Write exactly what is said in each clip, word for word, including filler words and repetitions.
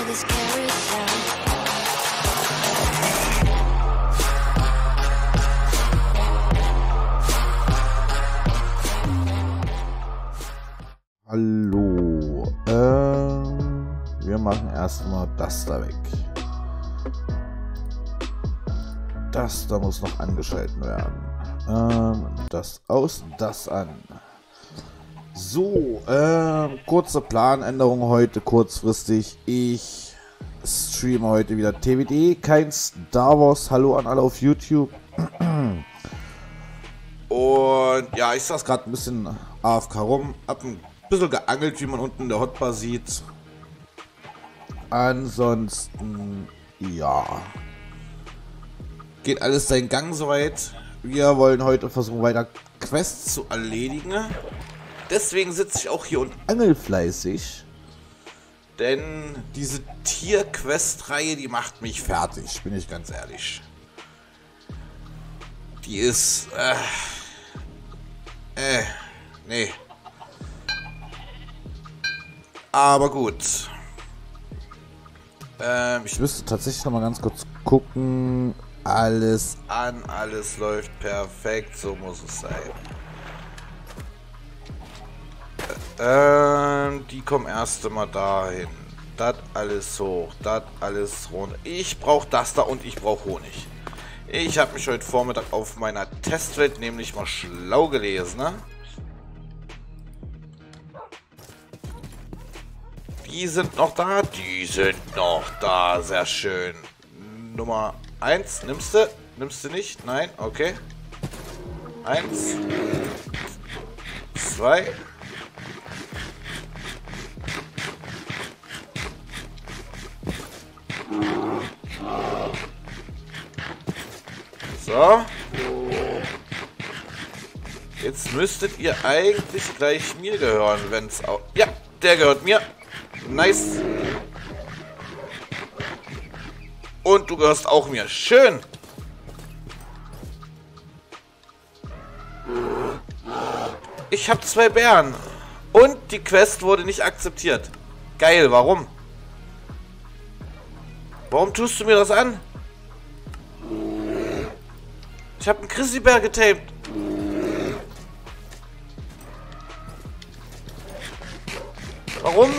this carousel. Hallo, ähm, wir machen erstmal das da weg. Das da muss noch angeschalten werden. Ähm, das aus, das an. So, ähm, kurze Planänderung heute, kurzfristig. Ich streame heute wieder T W D, kein Star Wars. Hallo an alle auf YouTube. Und ja, ich saß gerade ein bisschen A F K rum, hab ein bisschen geangelt, wie man unten in der Hotbar sieht. Ansonsten, ja, geht alles seinen Gang soweit. Wir wollen heute versuchen, weiter Quests zu erledigen. Deswegen sitze ich auch hier und angel fleißig. Denn diese Tier-Quest-Reihe, die macht mich fertig, bin ich ganz ehrlich. Die ist, äh, äh, nee. Aber gut. Ähm, ich müsste tatsächlich noch mal ganz kurz gucken. Alles an, alles läuft perfekt, so muss es sein. Ähm, die kommen erst mal dahin. Das alles hoch, das alles runter. Ich brauche das da und ich brauche Honig. Ich habe mich heute Vormittag auf meiner Testwelt nämlich mal schlau gelesen, ne? Die sind noch da, die sind noch da, sehr schön. Nummer eins, nimmst du? Nimmst du nicht? Nein, okay. Eins. Zwei. So. Jetzt müsstet ihr eigentlich gleich mir gehören, wenn es auch... Ja, der gehört mir. Nice. Und du gehörst auch mir. Schön. Ich habe zwei Bären. Und die Quest wurde nicht akzeptiert. Geil, warum? Warum tust du mir das an? Ich habe einen Chrissy-Bär getaped. Warum?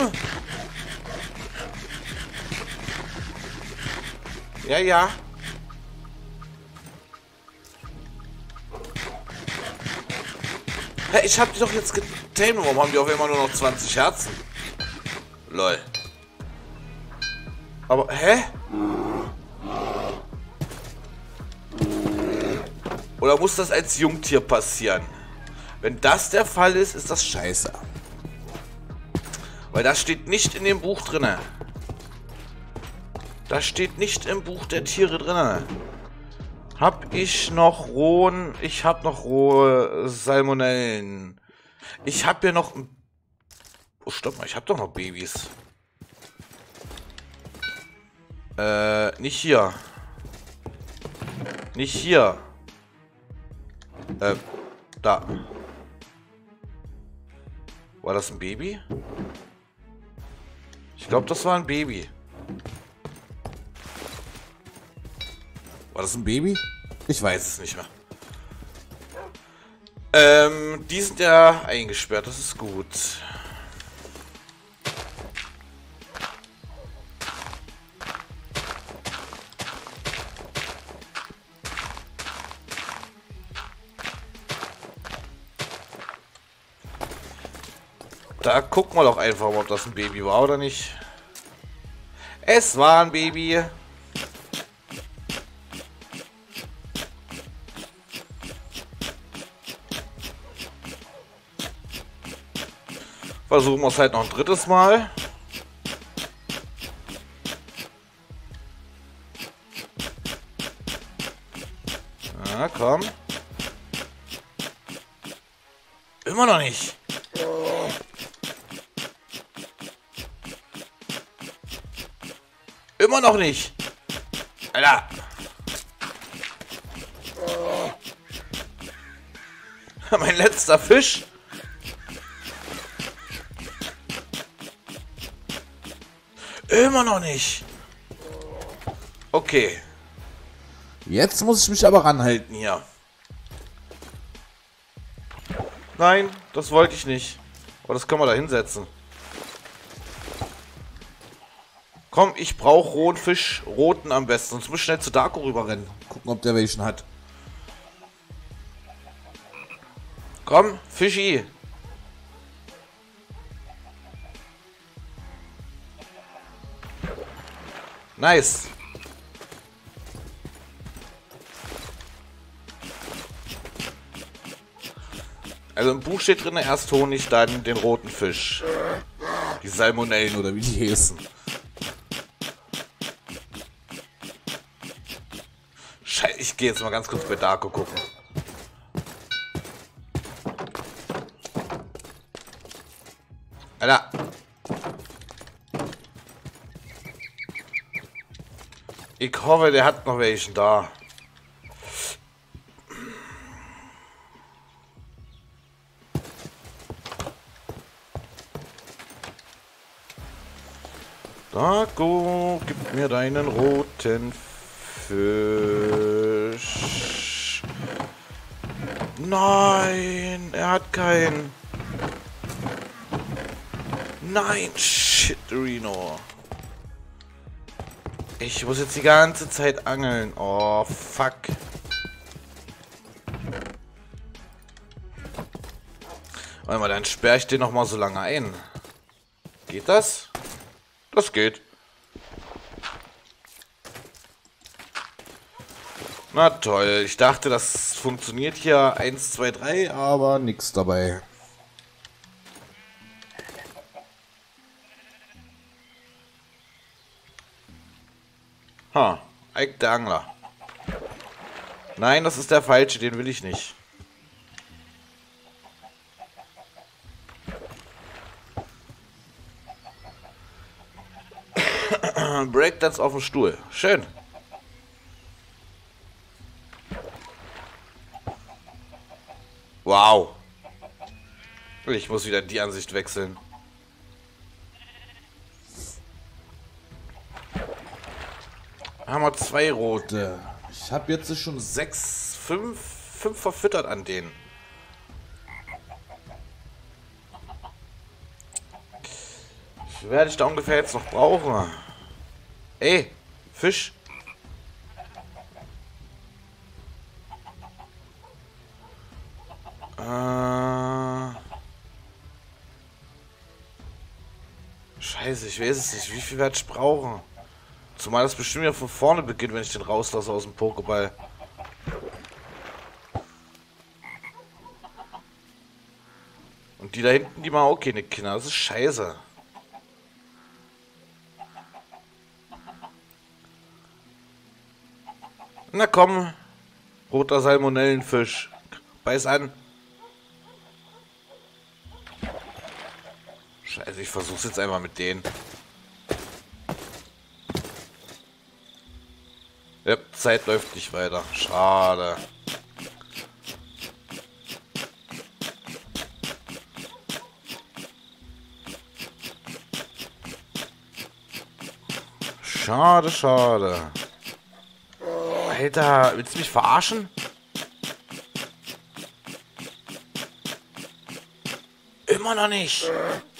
Ja, ja. Hä, ich hab die doch jetzt getamed. Warum haben die auf einmal nur noch zwanzig Herzen? Lol. Aber, hä? Oder muss das als Jungtier passieren? Wenn das der Fall ist, ist das scheiße. Weil das steht nicht in dem Buch drin. Das steht nicht im Buch der Tiere drin. Hab ich noch rohen... Ich hab noch rohe Salmonellen. Ich hab hier noch... Oh, stopp mal. Ich hab doch noch Babys. Äh, nicht hier. Nicht hier. Äh, da. War das ein Baby? Ich glaube, das war ein Baby. War das ein Baby? Ich weiß es nicht mehr. Ähm, die sind ja eingesperrt, das ist gut. Da gucken wir doch einfach mal, ob das ein Baby war oder nicht. Es war ein Baby. Versuchen wir es halt noch ein drittes Mal. Na komm. Immer noch nicht. Immer noch nicht. Alter. Mein letzter Fisch. Immer noch nicht. Okay. Jetzt muss ich mich aber ranhalten hier. Nein, das wollte ich nicht. Aber das können wir da hinsetzen. Komm, ich brauche rohen Fisch. Roten am besten. Sonst muss ich schnell zu Darko rüberrennen. Gucken, ob der welchen hat. Komm, Fischi. Nice. Also im Buch steht drin, erst Honig, dann den roten Fisch. Die Salmonellen oder wie die heißen. Scheiße, ich gehe jetzt mal ganz kurz bei Darko gucken. Alter. Ich hoffe, der hat noch welchen da. Darko, gib mir deinen roten Fisch. Nein, er hat keinen. Nein, shit, Reno. Ich muss jetzt die ganze Zeit angeln. Oh, fuck. Warte mal, dann sperre ich den noch mal so lange ein. Geht das? Das geht. Na toll, ich dachte, das funktioniert hier eins, zwei, drei, aber nix dabei. Ha, Ike der Angler. Nein, das ist der falsche, den will ich nicht. Breakdance auf dem Stuhl. Schön. Wow. Ich muss wieder die Ansicht wechseln. Haben wir zwei rote. Ich habe jetzt schon sechs, fünf, fünf verfüttert an denen. Ich werde ich da ungefähr jetzt noch brauchen. Ey, Fisch. Äh. Scheiße, ich weiß es nicht. Wie viel werde ich brauchen? Zumal das bestimmt ja von vorne beginnt, wenn ich den rauslasse aus dem Pokéball. Und die da hinten, die machen auch keine Kinder. Das ist scheiße. Na komm, roter Salmonellenfisch. Beiß an. Scheiße, ich versuch's jetzt einmal mit denen. Ja, Zeit läuft nicht weiter. Schade. Schade, schade. Alter, willst du mich verarschen? Immer noch nicht.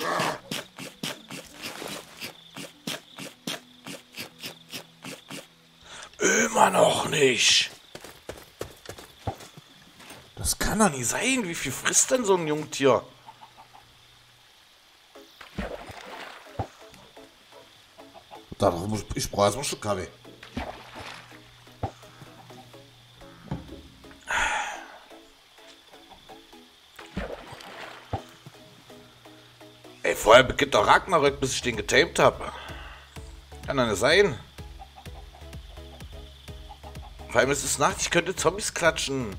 Immer noch nicht. Das kann doch nicht sein. Wie viel frisst denn so ein Jungtier? Ich brauche erstmal ein Stück Kaffee. Ey, vorher beginnt doch Ragnarök, bis ich den getamed habe. Kann doch nicht sein. Vor allem ist es Nacht, ich könnte Zombies klatschen.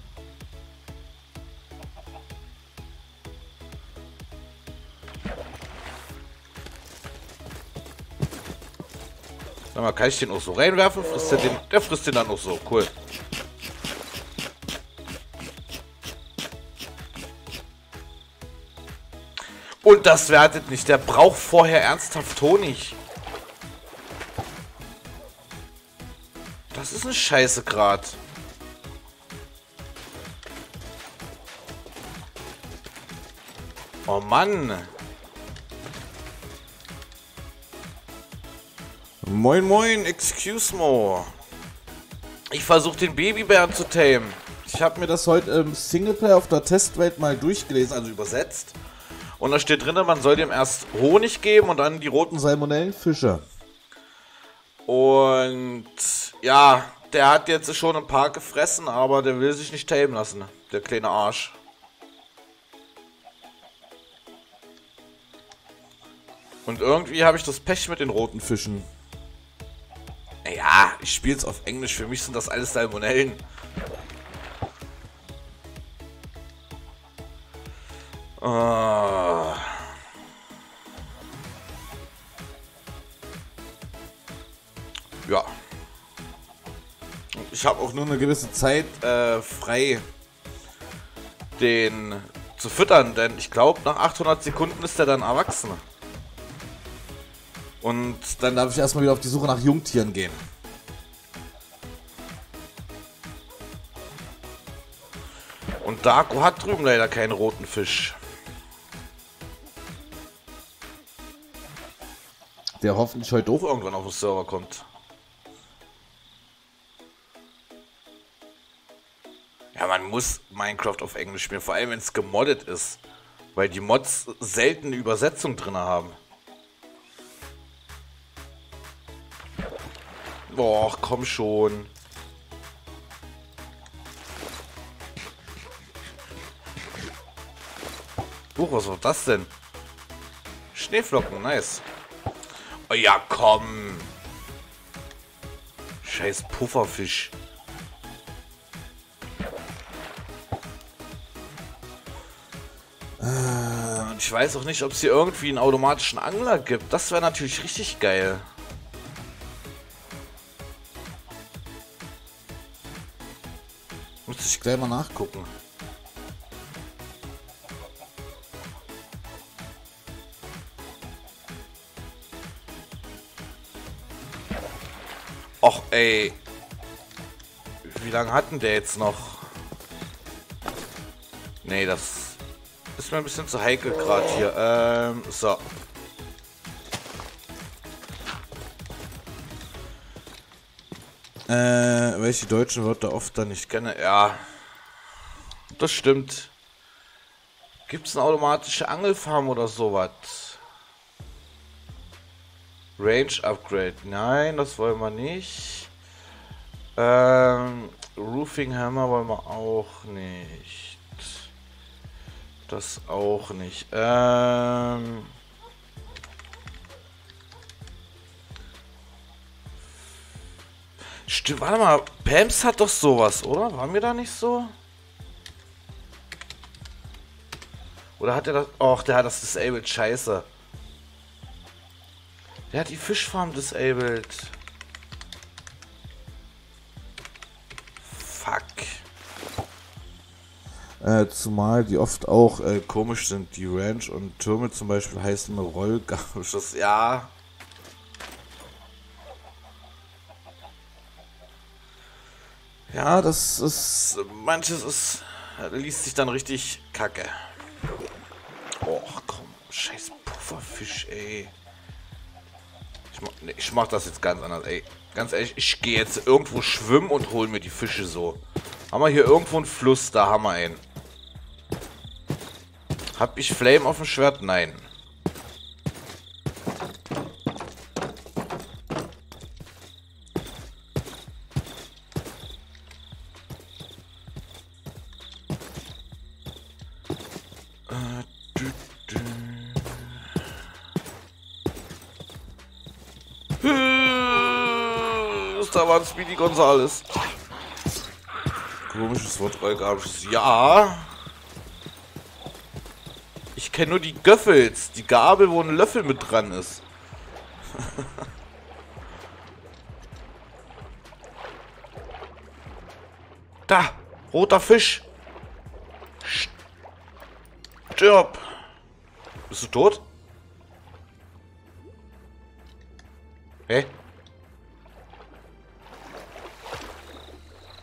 Sag mal, kann ich den auch so reinwerfen? Frisst der, den, der frisst den dann auch so. Cool. Und das wertet nicht. Der braucht vorher ernsthaft Honig. Das ist eine Scheiße grad. Oh Mann. Moin moin, excuse me. Ich versuche den Babybären zu tamen. Ich habe mir das heute im Singleplayer auf der Testwelt mal durchgelesen, also übersetzt. Und da steht drin, man soll dem erst Honig geben und dann die roten Salmonellenfische. Und ja, der hat jetzt schon ein paar gefressen, aber der will sich nicht tamen lassen, der kleine Arsch. Und irgendwie habe ich das Pech mit den roten Fischen. Ja, ich spiele es auf Englisch, für mich sind das alles Salmonellen. Uh. Ja. Ich habe auch nur eine gewisse Zeit äh, frei, den zu füttern, denn ich glaube, nach achthundert Sekunden ist er dann erwachsen. Und dann darf ich erstmal wieder auf die Suche nach Jungtieren gehen. Und Darko hat drüben leider keinen roten Fisch. Der hoffentlich heute auch irgendwann auf den Server kommt. Ja, man muss Minecraft auf Englisch spielen, vor allem wenn es gemoddet ist. Weil die Mods selten eine Übersetzung drin haben. Boah, komm schon. Huch, was war das denn? Schneeflocken, nice. Oh ja, komm. Scheiß Pufferfisch. Äh, ich weiß auch nicht, ob es hier irgendwie einen automatischen Angler gibt. Das wäre natürlich richtig geil. Muss ich gleich mal nachgucken. Och, ey. Wie lange hatten der jetzt noch? Nee, das ist mir ein bisschen zu heikel gerade hier. Ähm, so. Äh, welche deutschen Wörter oft da nicht kenne? Ja. Das stimmt. Gibt es eine automatische Angelfarm oder sowas? Range Upgrade. Nein, das wollen wir nicht. Ähm, Roofing Hammer wollen wir auch nicht. Das auch nicht. Ähm... Stimmt, warte mal. Pams hat doch sowas, oder? Waren wir da nicht so? Oder hat er das... Och, der hat das disabled. Scheiße. Der hat die Fischfarm disabled. Fuck. Äh, zumal die oft auch äh, komisch sind. Die Ranch und Türme zum Beispiel heißen Rollgausch. Ja. Ja, das ist... Manches ist... liest sich dann richtig kacke. Och, komm. Scheiß Pufferfisch, ey. Ich mach, nee, ich mach das jetzt ganz anders, ey. Ganz ehrlich, ich gehe jetzt irgendwo schwimmen und hol mir die Fische so. Haben wir hier irgendwo einen Fluss? Da haben wir einen. Hab ich Flame auf dem Schwert? Nein. Äh, dü, dü. Da war ein Speedy Gonzales. Komisches Wort, Rollgabels. Ja. Ich kenne nur die Göffels. Die Gabel, wo ein Löffel mit dran ist. Da. Roter Fisch. Stirb. Bist du tot? Hä?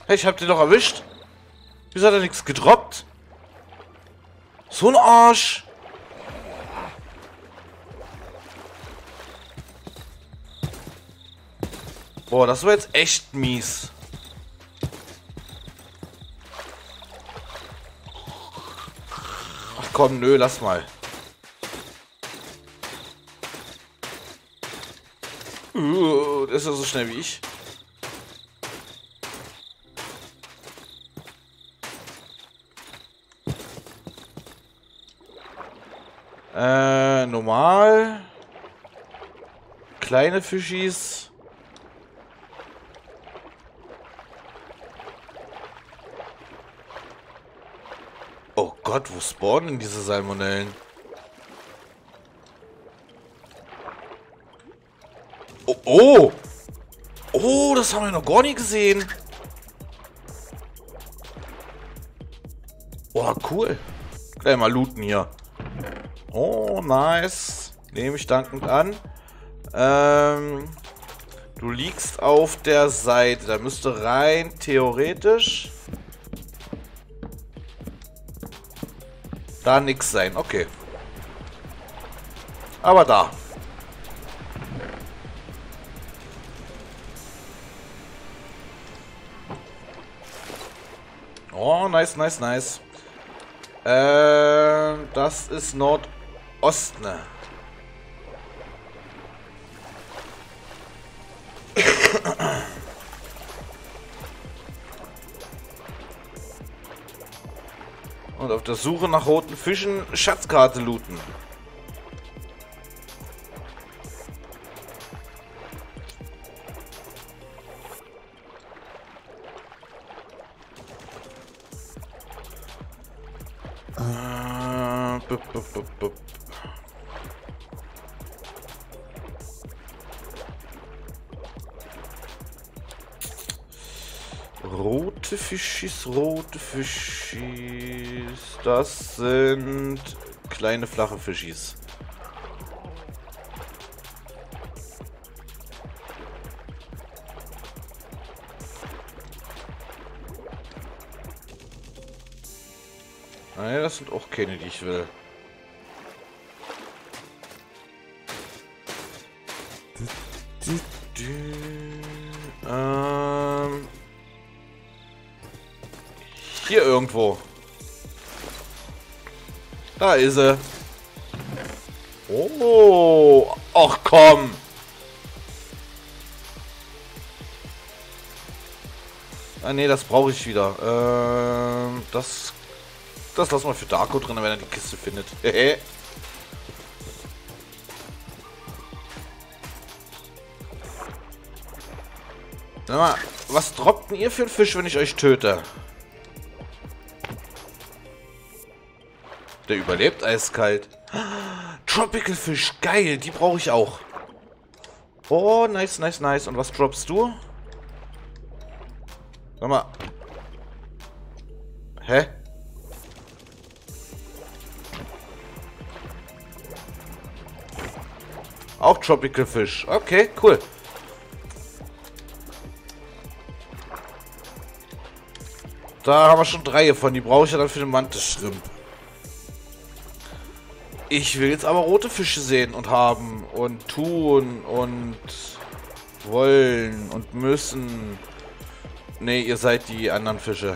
Hey, ich hab den doch erwischt. Wieso hat er nichts gedroppt? So ein Arsch. Boah, das war jetzt echt mies. Ach komm, nö, lass mal. Uh, der ist ja so schnell wie ich. Äh, normal. Kleine Fischis. Oh Gott, wo spawnen denn diese Salmonellen? Oh, oh! Oh, das haben wir noch gar nie gesehen. Oh, cool. Gleich mal looten hier. Oh, nice. Nehme ich dankend an. Ähm, du liegst auf der Seite. Da müsste rein theoretisch da nix sein. Okay. Aber da. Oh, nice, nice, nice. Äh, das ist Nordosten. Und auf der Suche nach roten Fischen Schatzkarte looten. Äh, bup, bup, bup, bup. Rote Fischis, rote Fischis. Das sind kleine flache Fischis. Nein, das sind auch keine, die ich will. Du, du, du. Ähm. Hier irgendwo. Da ist sie. Oh. Ach komm. Ah nee, das brauche ich wieder. Ähm, das das lassen wir für Darko drin, wenn er die Kiste findet. Hehe. Sag mal, was droppt denn ihr für einen Fisch, wenn ich euch töte? Der überlebt eiskalt. Tropical Fish, geil, die brauche ich auch. Oh, nice, nice, nice. Und was droppst du? Sag mal. Hä? Auch Tropical Fish. Okay, cool. Da haben wir schon drei von. Die brauche ich ja dann für den Mantis-Shrimp. Ich will jetzt aber rote Fische sehen und haben und tun und wollen und müssen. Ne, ihr seid die anderen Fische.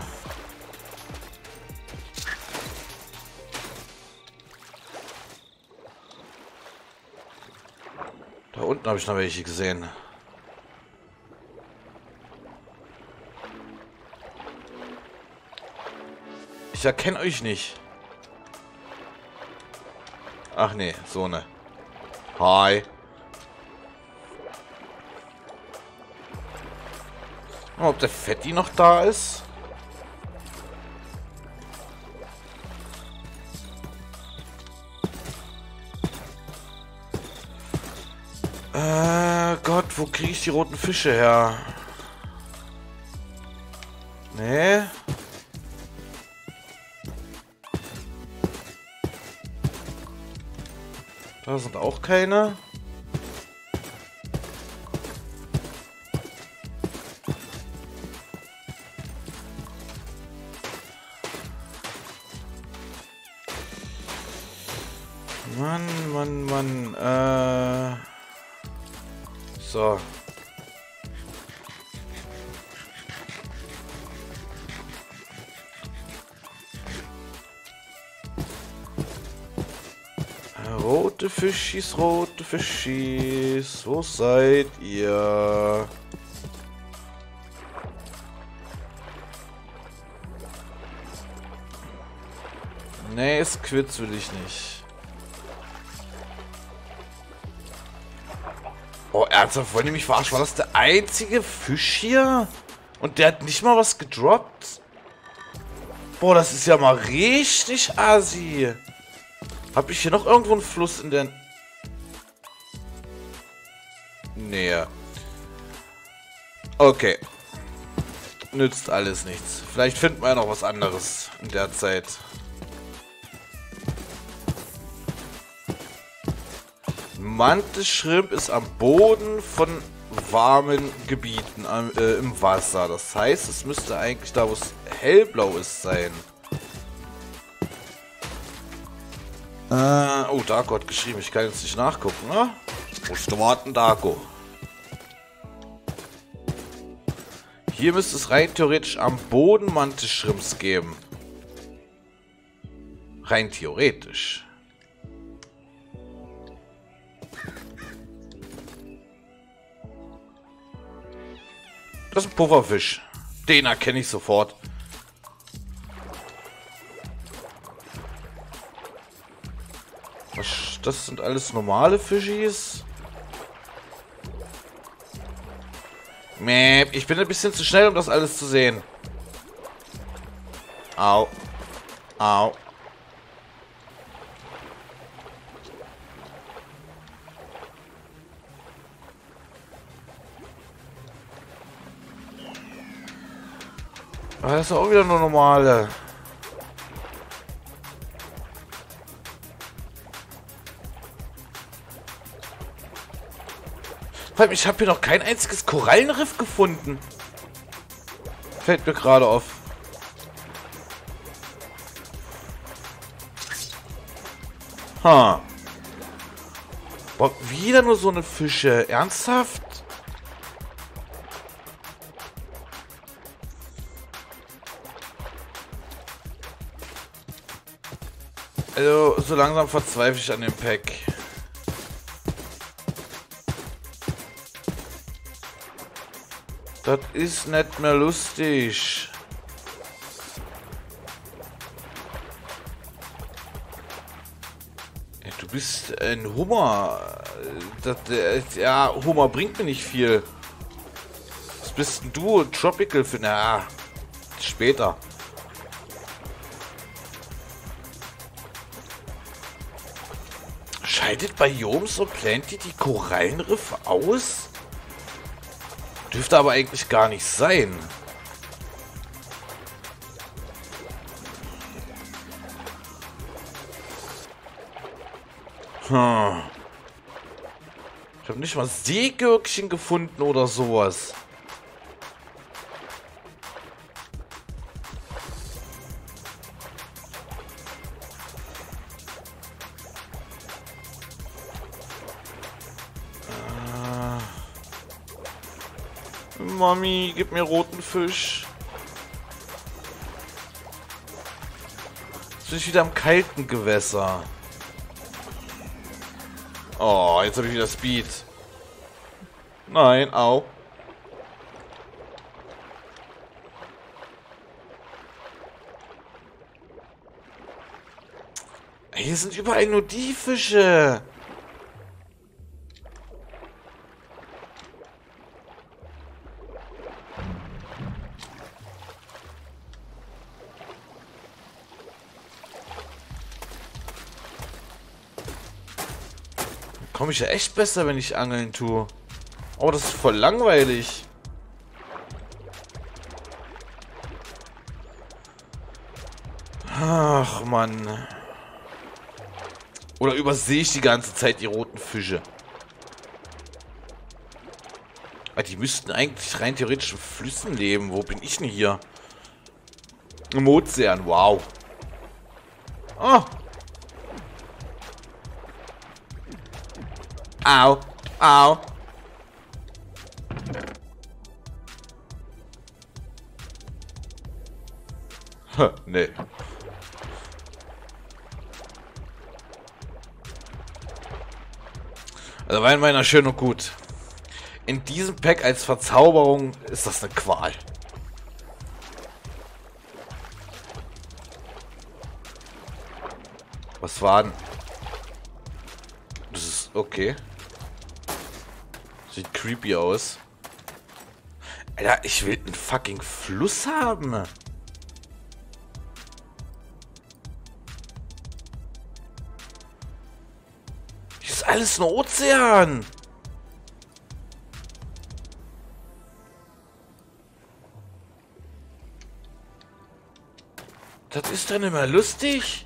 Da unten habe ich noch welche gesehen. Ich erkenne euch nicht. Ach nee, so ne. Hi. Mal, ob der Fetti noch da ist? Äh, Gott, wo kriege ich die roten Fische her? Nee. Da sind auch keine. Mann, Mann, Mann. Äh. So. Rote Fischis, rote Fischis, wo seid ihr? Nee, Squids will ich nicht. Oh, ernsthaft, wollen die mich verarschen? War das der einzige Fisch hier? Und der hat nicht mal was gedroppt? Boah, das ist ja mal richtig assi. Hab ich hier noch irgendwo einen Fluss in der Nähe? Okay. Nützt alles nichts. Vielleicht finden wir ja noch was anderes in der Zeit. Mantis-Shrimp ist am Boden von warmen Gebieten am, äh, im Wasser. Das heißt, es müsste eigentlich da, wo es hellblau ist, sein. Äh, oh, Darko hat geschrieben. Ich kann jetzt nicht nachgucken, ne? Musste warten, Darko. Hier müsste es rein theoretisch am Boden Mantis-Shrimps geben. Rein theoretisch. Das ist ein Pufferfisch. Den erkenne ich sofort. Was, das sind alles normale Fischis. Mäh, ich bin ein bisschen zu schnell, um das alles zu sehen. Au. Au. Das ist auch wieder nur normale. Vor allem, ich habe hier noch kein einziges Korallenriff gefunden. Fällt mir gerade auf. Ha. Boah, wieder nur so eine Fische. Ernsthaft? Also, so langsam verzweifle ich an dem Pack. Das ist nicht mehr lustig. Ja, du bist ein Hummer. Das, das, ja, Hummer bringt mir nicht viel. Was bist denn du? Tropical für... Na, später. Scheidet Biomes und Plenty die Korallenriffe aus? Dürfte aber eigentlich gar nicht sein. Hm. Ich habe nicht mal Seegürkchen gefunden oder sowas. Mami, gib mir roten Fisch. Jetzt bin ich wieder im kalten Gewässer. Oh, jetzt habe ich wieder Speed. Nein, au. Hier sind überall nur die Fische. Komme ich ja echt besser, wenn ich angeln tue. Oh, das ist voll langweilig. Ach, Mann. Oder übersehe ich die ganze Zeit die roten Fische? Die müssten eigentlich rein theoretisch in Flüssen leben. Wo bin ich denn hier? Im Ozean, wow. Oh. Au. Au. Nee. Also Wein meiner schön und gut. In diesem Pack als Verzauberung ist das eine Qual. Was war denn? Das ist okay. Sieht creepy aus. Alter, ich will einen fucking Fluss haben. Hier ist alles nur Ozean. Das ist dann immer lustig.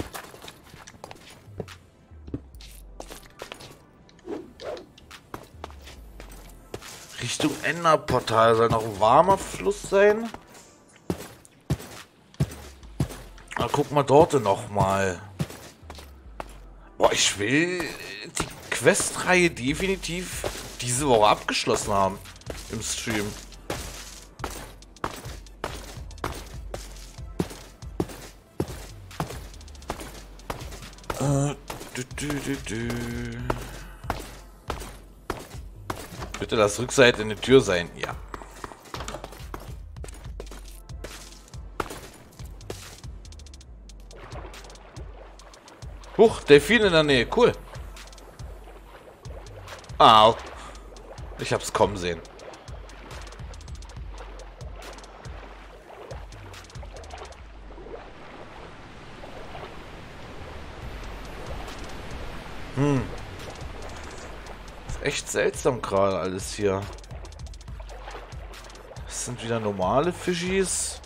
Richtung Enderportal soll noch ein warmer Fluss sein. Na, guck mal dort noch mal. Boah, ich will die Questreihe definitiv diese Woche abgeschlossen haben im Stream. Äh, dü, dü, dü, dü. Bitte lass Rückseite eine Tür sein. Ja. Huch, Delfin in der Nähe. Cool. Au. Ich hab's kommen sehen. Hm. Ist echt seltsam gerade alles hier. Das sind wieder normale Fischis.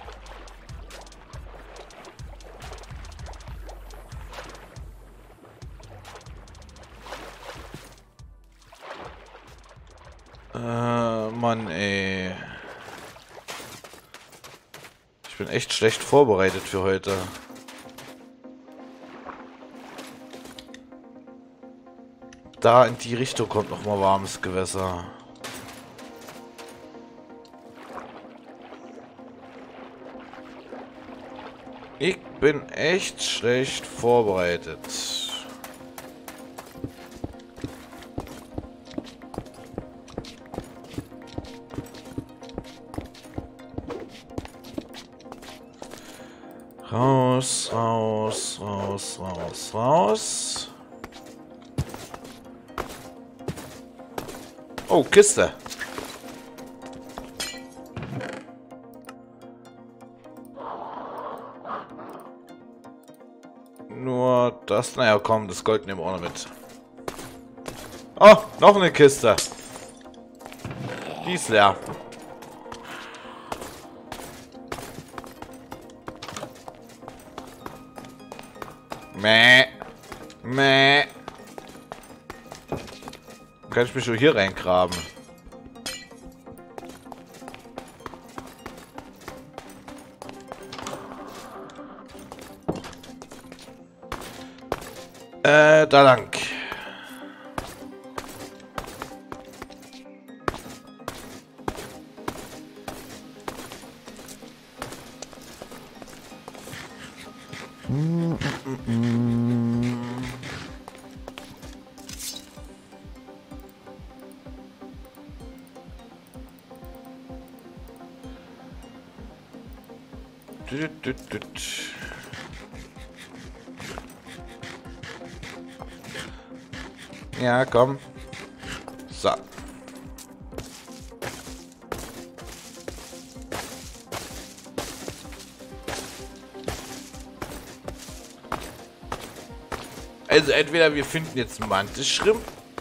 Äh, Mann, ey. Ich bin echt schlecht vorbereitet für heute. Da in die Richtung kommt noch mal warmes Gewässer. Ich bin echt schlecht vorbereitet. Raus, raus, raus, raus, raus. Oh, Kiste. Nur das, naja, komm, das Gold nehmen wir auch noch mit. Oh, noch eine Kiste. Die ist leer. Mäh. Mäh. Kann ich mich schon hier reingraben? Äh, da lang. Mm, mm, mm. Düt, düt, düt. Ja, komm. So. Also entweder wir finden jetzt Mantis-Shrimp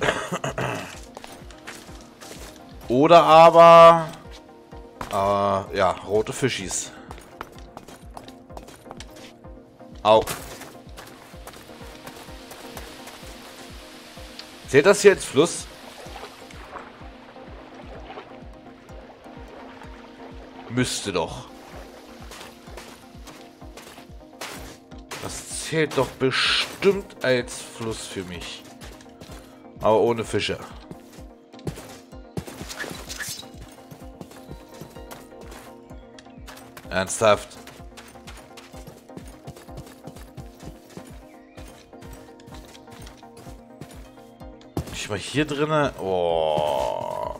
oder aber äh, ja, rote Fischis. Au. Zählt das hier als Fluss? Müsste doch. Das zählt doch bestimmt als Fluss für mich. Aber ohne Fische. Ernsthaft. Ich mal hier drinne. Oh.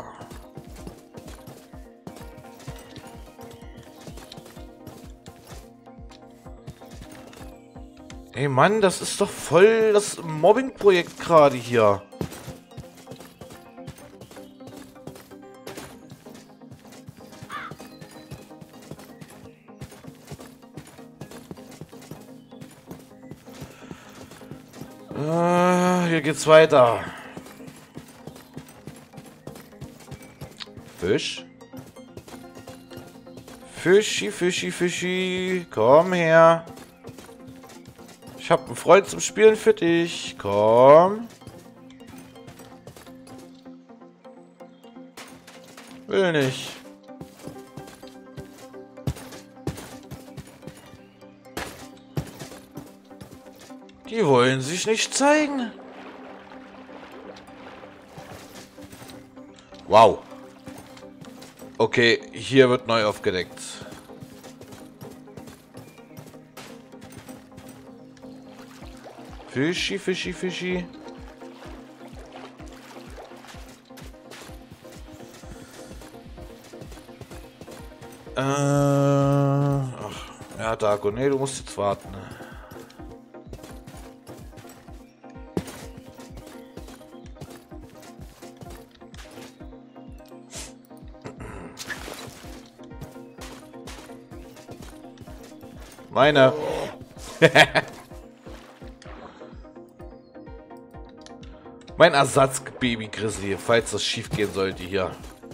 Ey Mann, das ist doch voll das Mobbing-Projekt gerade hier. Äh, hier geht's weiter. Fisch. Fischi, Fischi, Fischi. Komm her. Ich hab einen Freund zum Spielen für dich. Komm. Will nicht. Die wollen sich nicht zeigen. Wow. Okay, hier wird neu aufgedeckt. Fischi, Fischi, Fischi. Äh, ach, ja, Darko, nee, du musst jetzt warten. Meine. Mein Ersatz-Baby-Grizzly, falls das schief gehen sollte hier.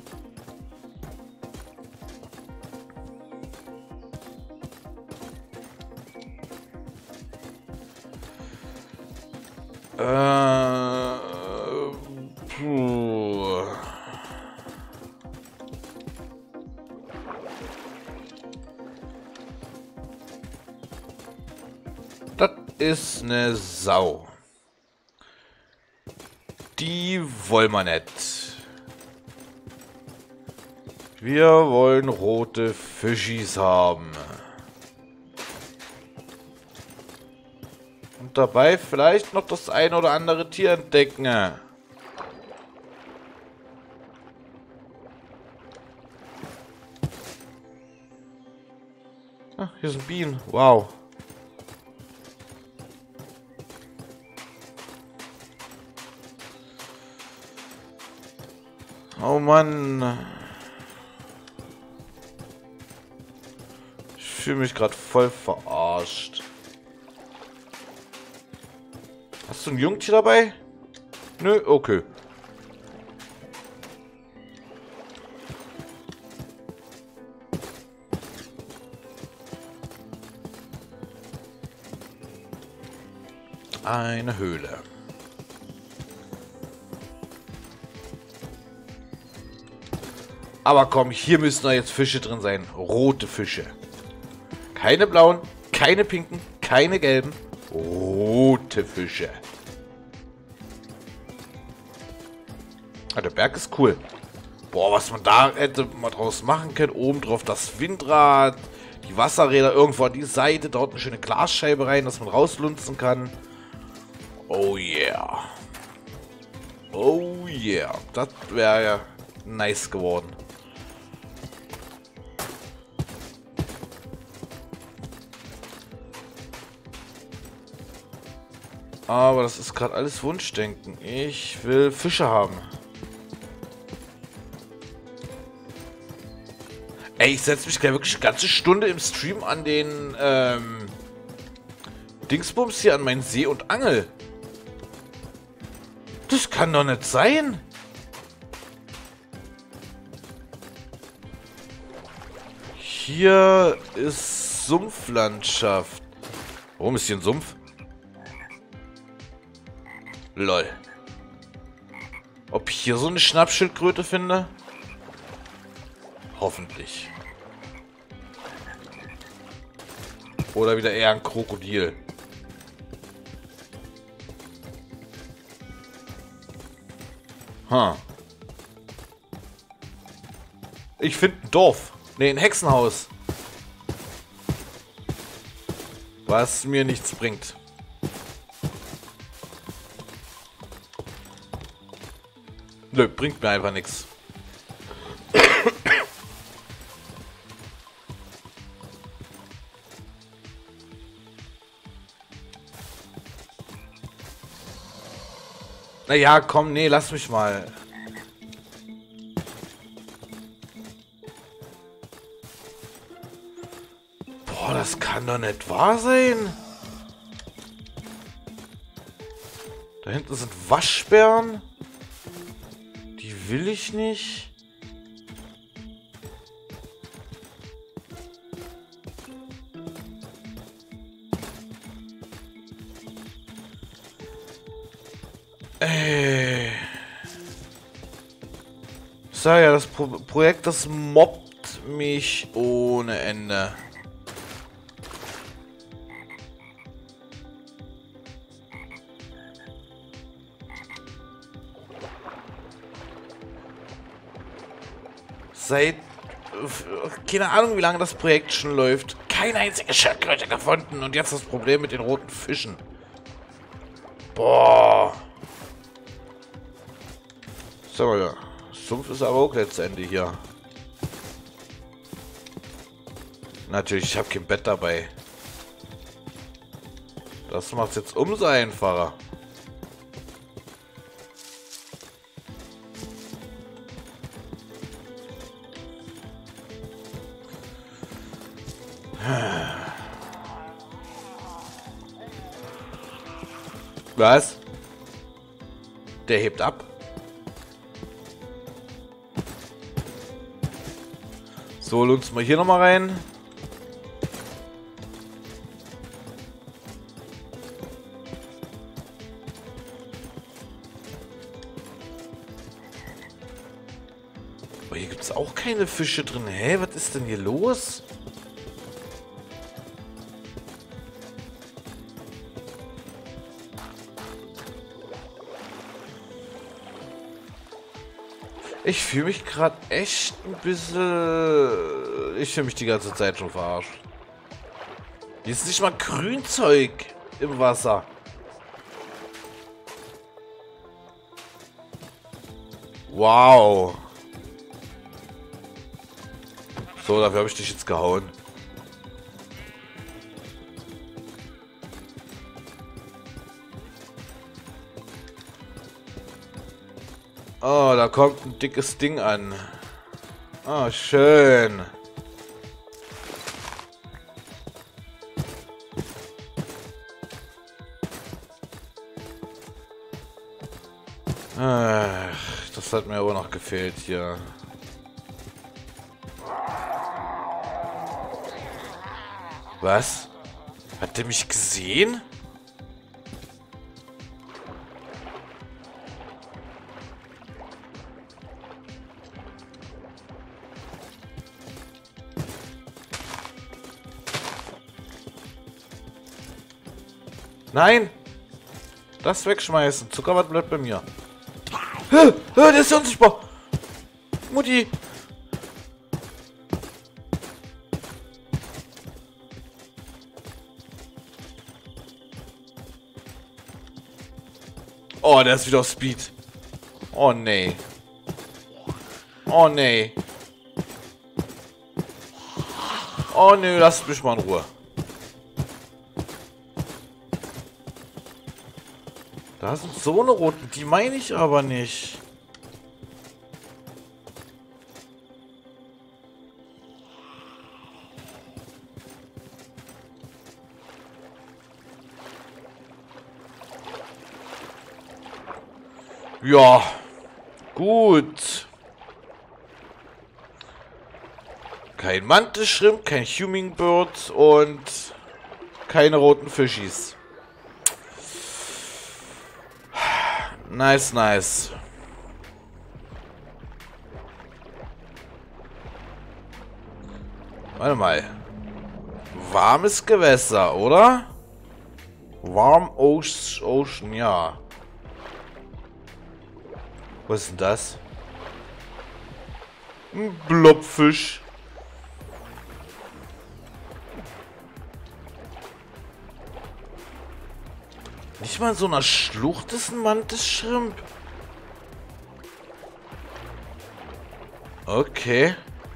Äh, puh. Das ist eine Sau. Die wollen wir nicht. Wir wollen rote Fischis haben. Und dabei vielleicht noch das ein oder andere Tier entdecken. Ah, hier sind Bienen. Wow. Oh Mann. Ich fühle mich gerade voll verarscht. Hast du ein Jungtier dabei? Nö, okay. Eine Höhle. Aber komm, hier müssen da jetzt Fische drin sein. Rote Fische. Keine blauen, keine pinken, keine gelben. Rote Fische. Ah, der Berg ist cool. Boah, was man da hätte mal draus machen können. Oben drauf das Windrad. Die Wasserräder irgendwo an die Seite. Dort eine schöne Glasscheibe rein, dass man rauslunzen kann. Oh yeah. Oh yeah. Das wäre ja nice geworden. Aber das ist gerade alles Wunschdenken. Ich will Fische haben. Ey, ich setze mich gleich wirklich eine ganze Stunde im Stream an den ähm, Dingsbums hier, an meinen See und Angel. Das kann doch nicht sein. Hier ist Sumpflandschaft. Warum ist hier ein Sumpf? Lol. Ob ich hier so eine Schnappschildkröte finde? Hoffentlich. Oder wieder eher ein Krokodil. Hm. Ich finde ein Dorf. Ne, ein Hexenhaus. Was mir nichts bringt. Nö, bringt mir einfach nichts. Naja, komm, nee, lass mich mal. Boah, das kann doch nicht wahr sein. Da hinten sind Waschbären. Die will ich nicht. Ey. So, ja, das Pro Projekt, das mobbt mich ohne Ende. Seit, keine Ahnung, wie lange das Projekt schon läuft. Keine einzige Schildkröte gefunden. Und jetzt das Problem mit den roten Fischen. Boah. So, ja. Sumpf ist aber auch letztendlich hier. Natürlich, ich habe kein Bett dabei. Das macht es jetzt umso einfacher. Was? Der hebt ab. So, lunzen wir hier nochmal rein. Aber hier gibt es auch keine Fische drin. Hä, was ist denn hier los? Ich fühle mich gerade echt ein bisschen... Ich fühle mich die ganze Zeit schon verarscht. Hier ist nicht mal Grünzeug im Wasser. Wow. So, dafür habe ich dich jetzt gehauen. Oh, da kommt ein dickes Ding an. Oh, schön. Ach, das hat mir aber noch gefehlt hier. Was? Hat der mich gesehen? Nein! Das wegschmeißen. Zuckerwatt bleibt bei mir. Hä? Hä? Der ist unsichtbar! Mutti! Oh, der ist wieder auf Speed. Oh, nee. Oh, nee. Oh, nee, lasst mich mal in Ruhe. Da sind so eine roten, die meine ich aber nicht. Ja, gut. Kein Mantelschrimp, kein Hummingbird und keine roten Fischis. Nice, nice. Warte mal. Warmes Gewässer, oder? Warm Ocean, ja. Was ist denn das? Ein Blobfisch. Nicht mal in so einer Schlucht ist ein Mantis-Shrimp. Okay.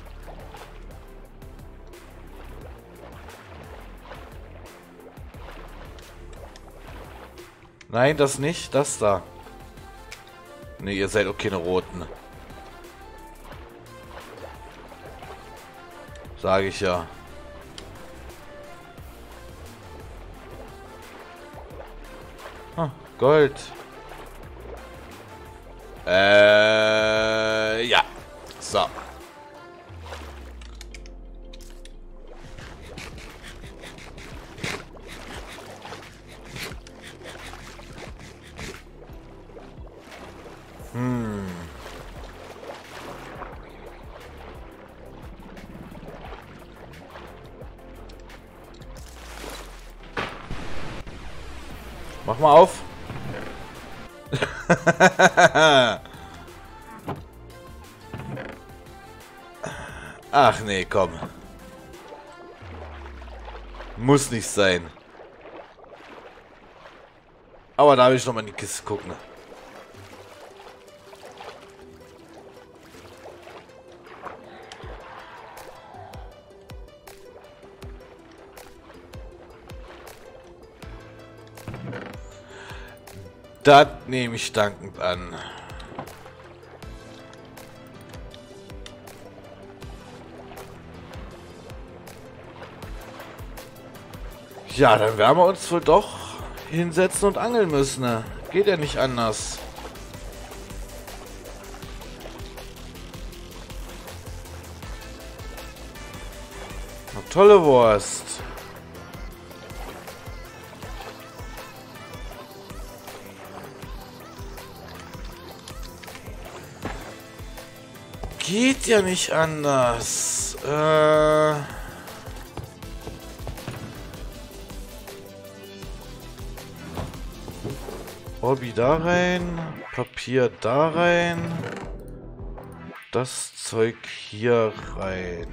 Nein, das nicht. Das da. Ne, ihr seid auch keine Roten. Sage ich ja. Ah, Gold. Äh, ja. So. Hm. Mach mal auf. Ach nee, komm. Muss nicht sein. Aber da will ich noch mal in die Kiste gucken. Das nehme ich dankend an. Ja, dann werden wir uns wohl doch hinsetzen und angeln müssen. Ne? Geht ja nicht anders. Eine tolle Wurst. Geht ja nicht anders. Äh... Orbi da rein, Papier da rein, das Zeug hier rein.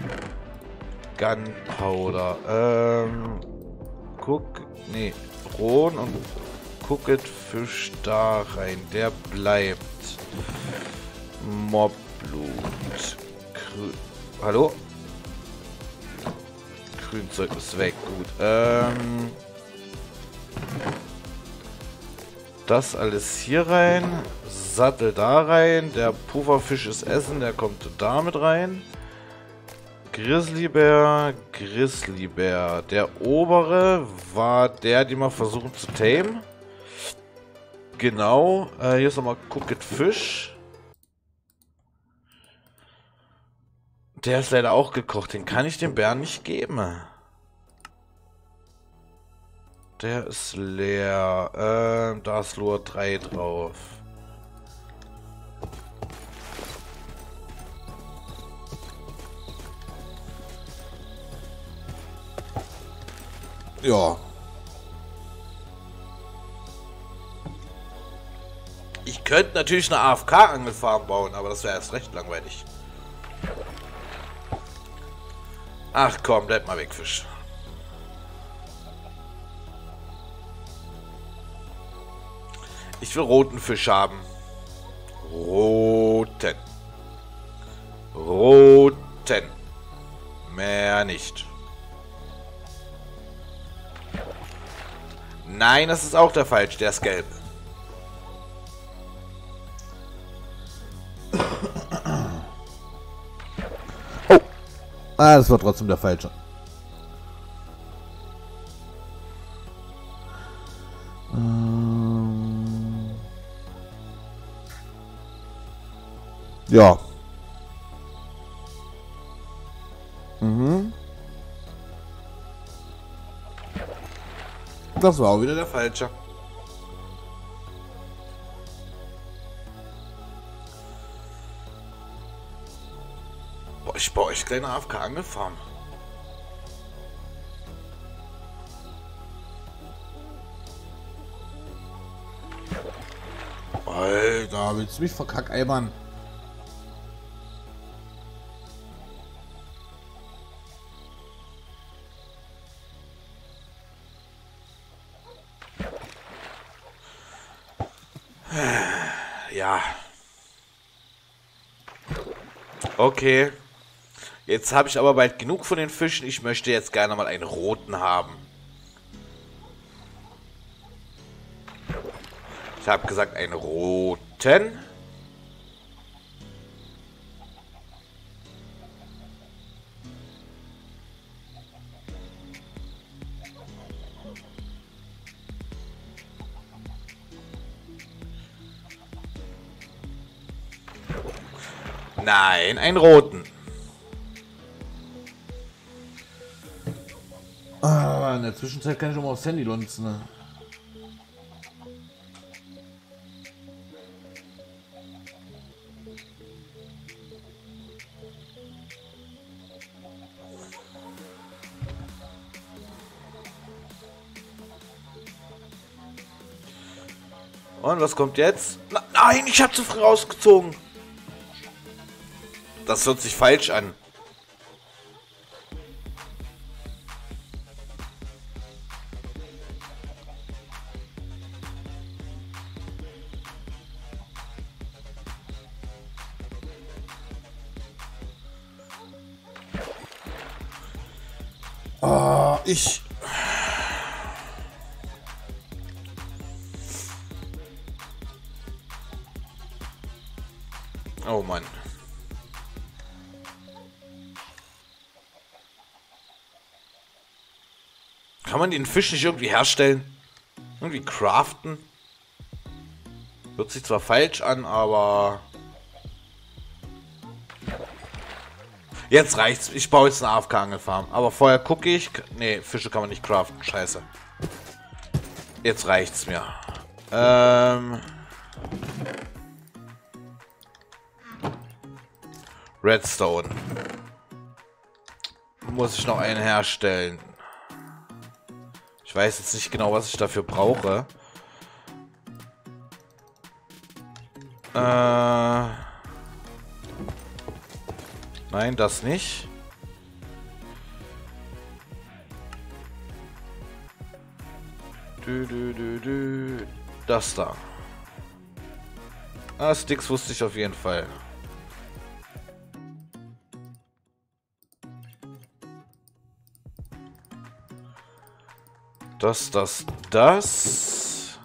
Gunpowder. Ähm... Guck... Nee. Ron und Cooked Fisch da rein. Der bleibt. Mob. Blut. Grün. Hallo? Grünzeug ist weg. Gut. Ähm. Das alles hier rein. Sattel da rein. Der Pufferfisch ist Essen. Der kommt da mit rein. Grizzlybär. Grizzlybär. Der obere war der, den wir versuchen zu tamen. Genau. Äh, hier ist nochmal Cooked Fisch. Der ist leider auch gekocht. Den kann ich dem Bären nicht geben. Der ist leer. Ähm, da ist Lure drei drauf. Ja. Ich könnte natürlich eine A F K-Angelfarm bauen, aber das wäre erst recht langweilig. Ach komm, bleib mal weg, Fisch. Ich will roten Fisch haben. Roten. Roten. Mehr nicht. Nein, das ist auch der falsche. Der ist gelb. Ah, das war trotzdem der falsche. Ähm ja. Mhm. Das war auch wieder der falsche. Boah, ich baue euch kleine A F K-Angelfarm. Alter, Alter. Willst du mich verkackeimern? Ja. Okay. Jetzt habe ich aber bald genug von den Fischen. Ich möchte jetzt gerne mal einen roten haben. Ich habe gesagt, einen roten. Nein, einen roten. Ah, in der Zwischenzeit kann ich schon mal aufs Handy lunzen, ne? Und was kommt jetzt? Na, nein, ich habe zu früh rausgezogen. Das hört sich falsch an. Oh, ich... Oh Mann. Kann man den Fisch nicht irgendwie herstellen? Irgendwie craften? Hört sich zwar falsch an, aber... Jetzt reicht's. Ich baue jetzt eine A F K-Angelfarm. Aber vorher gucke ich... Nee, Fische kann man nicht craften. Scheiße. Jetzt reicht's mir. Ähm... Redstone. Muss ich noch einen herstellen. Ich weiß jetzt nicht genau, was ich dafür brauche. Äh... Nein, das nicht. Dü, dü, dü, dü. Das da. Ah, Sticks wusste ich auf jeden Fall. Das, das, das.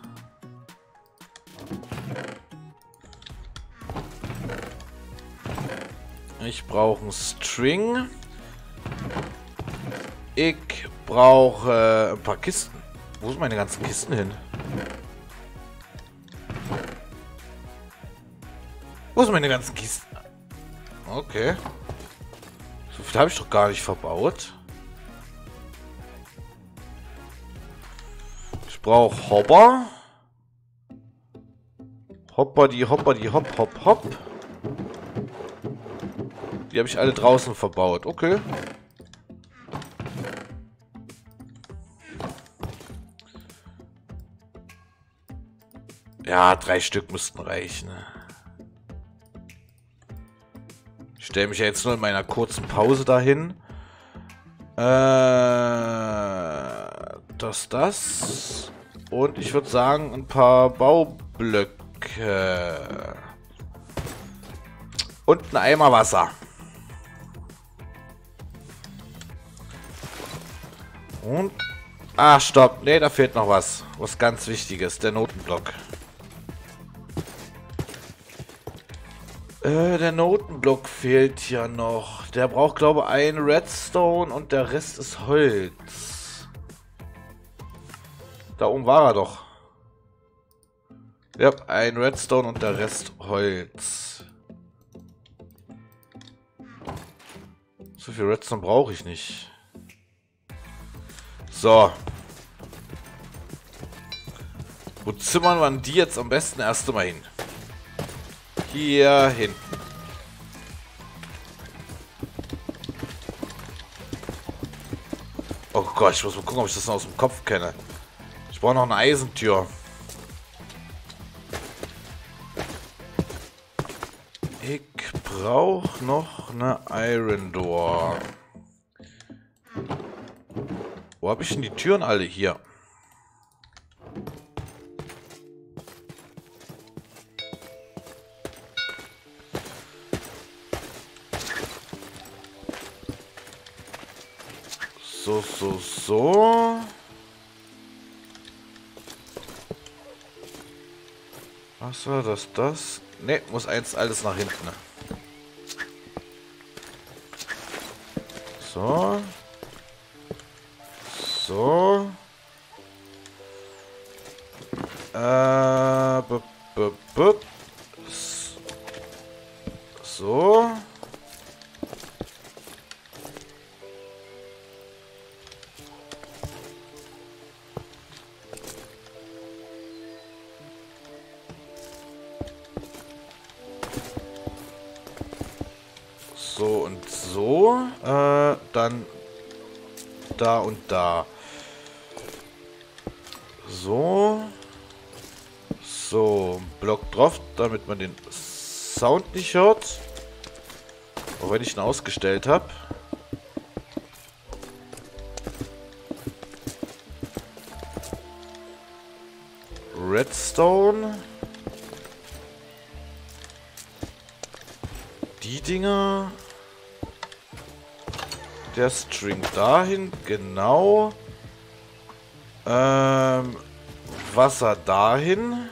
Ich brauche einen String. Ich brauche ein paar Kisten. Wo sind meine ganzen Kisten hin? Wo sind meine ganzen Kisten? Okay. So viel habe ich doch gar nicht verbaut. Ich brauche Hopper. Hopper, die Hopper, die Hopp, Hopp, Hopp. Die habe ich alle draußen verbaut. Okay. Ja, drei Stück müssten reichen. Ich stelle mich ja jetzt nur in meiner kurzen Pause dahin. Äh, das, das. Und ich würde sagen, ein paar Baublöcke. Und ein Eimer Wasser. Und... Ah, stopp. Ne, da fehlt noch was. Was ganz Wichtiges. Der Notenblock. Äh, der Notenblock fehlt ja noch. Der braucht, glaube ich, ein Redstone und der Rest ist Holz. Da oben war er doch. Ja, ein Redstone und der Rest Holz. So viel Redstone brauche ich nicht. So. Wo zimmern wir die jetzt am besten erst einmal hin? Hier hin. Oh Gott, ich muss mal gucken, ob ich das noch aus dem Kopf kenne. Ich brauche noch eine Eisentür. brauche noch eine Iron Door. Wo habe ich denn die Türen alle hier? So, so, so. Was war das? Das? Ne, muss eins alles nach hinten. So. So. Äh, b -b -b so. So und so. Äh, dann da und da. So. So. Block drauf, damit man den Sound nicht hört. Auch wenn ich ihn ausgestellt habe. Redstone. Die Dinger. Der String dahin, genau. Ähm, Wasser dahin.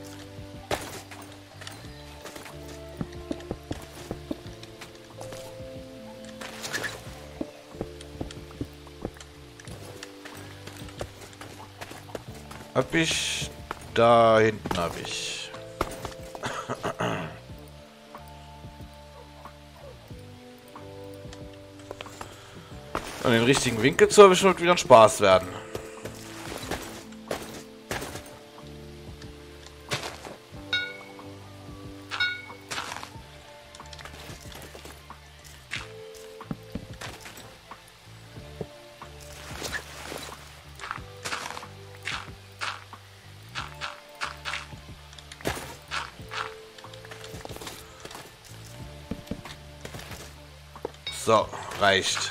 Hab ich. Da hinten habe ich. Und den richtigen Winkel zu erwischen wird wieder ein Spaß werden. So, reicht.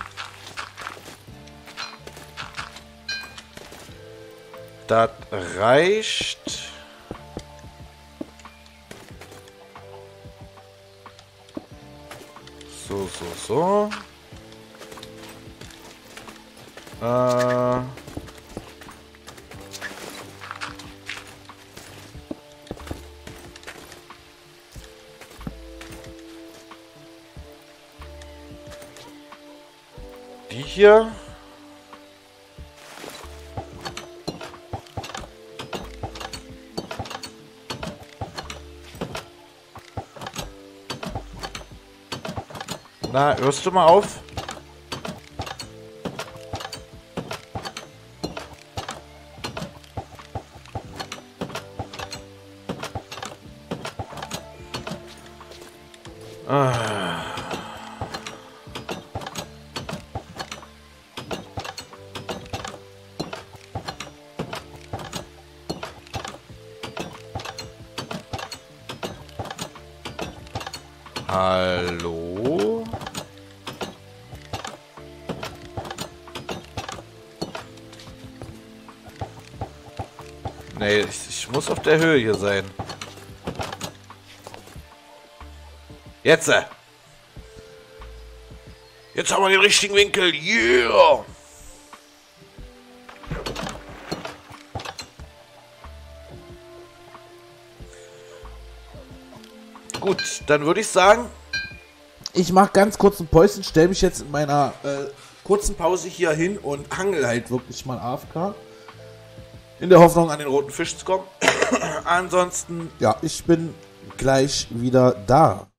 Das reicht. So, so, so. Äh. Die hier. Na, hörst du mal auf? Ah. Hallo? Nee, ich, ich muss auf der Höhe hier sein. Jetzt! Jetzt haben wir den richtigen Winkel. Yeah! Gut, dann würde ich sagen, ich mache ganz kurz ein Päuschen, stelle mich jetzt in meiner äh, kurzen Pause hier hin und hangel halt wirklich mal A F K. In der Hoffnung, an den roten Fisch zu kommen. Ansonsten, ja, ich bin gleich wieder da.